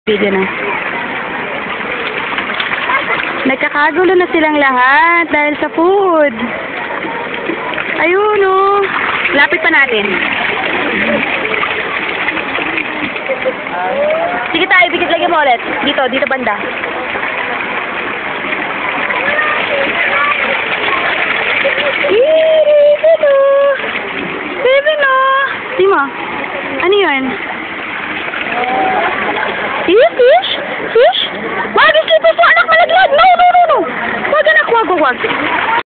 Video na. Nagkakagulo na silang lahat dahil sa food. Ayun o. Lapit pa natin. Sige tayo, bigit lagi mo ulit. Dito banda. Baby no. Di mo. Ano yun? Fish? Fish? Wag, sleepy po, anak, malaglag. No. Wag, anak, wag.